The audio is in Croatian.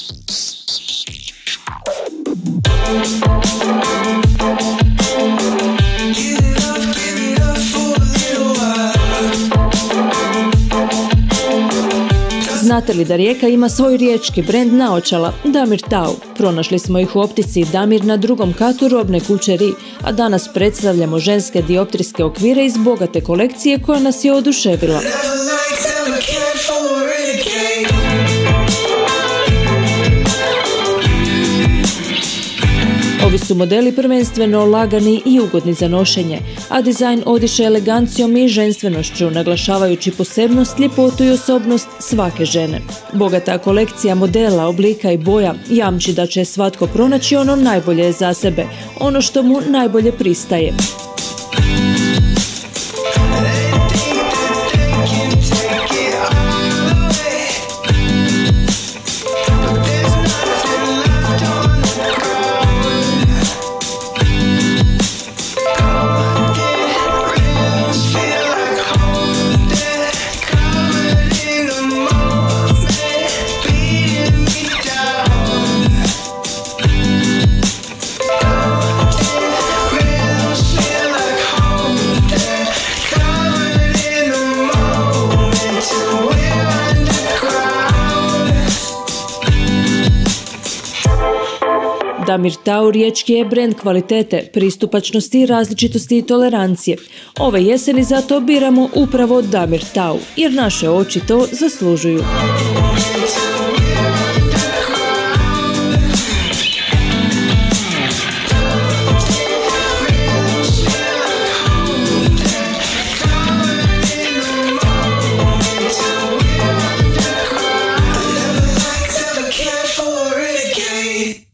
Znate li da Rijeka ima svoj riječki brend naočala Damir Tau? Pronašli smo ih u optici Damir na drugom katu robne kuće Ri, a danas predstavljamo ženske dioptrijske okvire iz bogate kolekcije koja nas je oduševila. Ovi su modeli prvenstveno lagani i ugodni za nošenje, a dizajn odiše elegancijom i ženstvenošću, naglašavajući posebnost, ljepotu i osobnost svake žene. Bogata kolekcija modela, oblika i boja jamči da će svatko pronaći ono najbolje za sebe, ono što mu najbolje pristaje. Damir Tau riječki je brend kvalitete, pristupačnosti, različitosti i tolerancije. Ove jeseni zato biramo upravo Damir Tau, jer naše oči to zaslužuju. For it again.